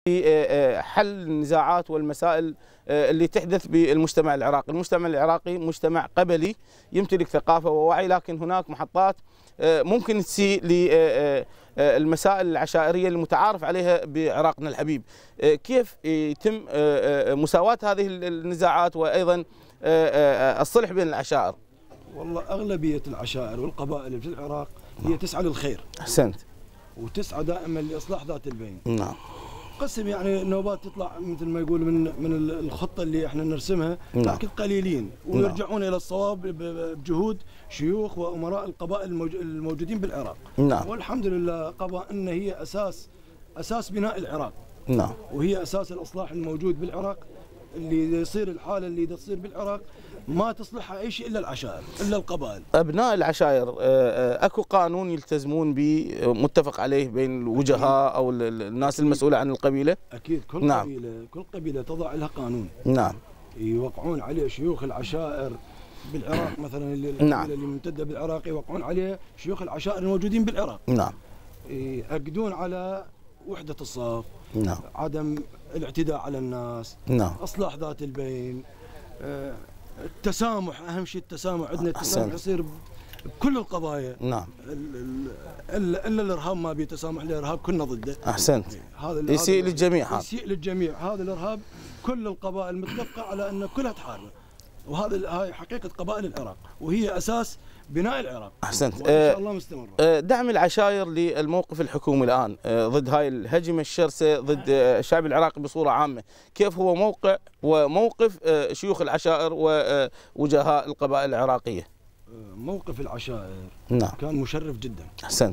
في حل النزاعات والمسائل اللي تحدث بالمجتمع العراقي. المجتمع العراقي مجتمع قبلي يمتلك ثقافة ووعي، لكن هناك محطات ممكن تسيء للمسائل العشائرية المتعارف عليها بعراقنا الحبيب. كيف يتم مساواة هذه النزاعات وأيضا الصلح بين العشائر؟ والله أغلبية العشائر والقبائل في العراق هي تسعى للخير. أحسنت. وتسعى دائما لإصلاح ذات البين. نعم. قسم يعني النوبات تطلع مثل ما يقول من الخطة اللي احنا نرسمها، نعم. لكن قليلين ويرجعون إلى الصواب بجهود شيوخ وأمراء القبائل الموجودين بالعراق. نعم. والحمد لله قبائلنا هي أساس بناء العراق. نعم. وهي أساس الإصلاح الموجود بالعراق. اللي يصير الحالة اللي تصير بالعراق ما تصلحها أي شيء إلا العشائر، إلا القبائل. أبناء العشائر أكو قانون يلتزمون به متفق عليه بين الوجهاء أو الناس المسؤولة عن القبيلة؟ أكيد نعم. كل قبيلة تضع لها قانون. نعم. يوقعون عليه شيوخ العشائر بالعراق، مثلا نعم. اللي ممتدة بالعراق يوقعون عليه شيوخ العشائر الموجودين بالعراق. نعم. يأكدون على وحدة الصف. نعم. عدم الاعتداء على الناس. نعم. إصلاح ذات البين. التسامح، أهم شيء التسامح، عندنا التسامح يصير بكل القضايا. نعم. إلا الإرهاب ما بيتسامح، الإرهاب كلنا ضده. أحسنت. هذا يسيء للجميع. يسيء للجميع. هذا الإرهاب كل القبائل متفقة على أن كلها تحاربه، هاي حقيقة قبائل العراق وهي أساس بناء العراق. أحسنت. وإن شاء الله مستمرة. دعم العشائر للموقف الحكومي الآن ضد هاي الهجمة الشرسة ضد الشعب العراقي بصورة عامة، كيف هو موقع وموقف شيوخ العشائر ووجهاء القبائل العراقية؟ موقف العشائر نعم. كان مشرف جدا. أحسنت.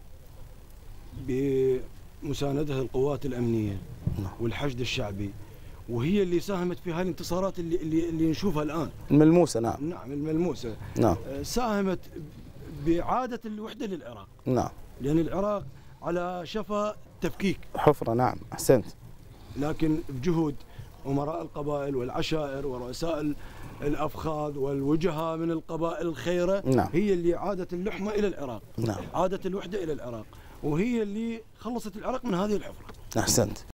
بمساندة القوات الأمنية والحشد الشعبي، وهي اللي ساهمت في هذه الانتصارات اللي نشوفها الآن الملموسة. نعم. نعم الملموسة. نعم. ساهمت بإعادة الوحدة للعراق. نعم. لأن العراق على شفا تفكيك، حفرة. نعم. أحسنت. لكن بجهود أمراء القبائل والعشائر ورؤساء الأفخاذ والوجهاء من القبائل الخيرة. نعم. هي اللي عادت اللحمة إلى العراق. نعم. عادت الوحدة إلى العراق، وهي اللي خلصت العراق من هذه الحفرة. أحسنت.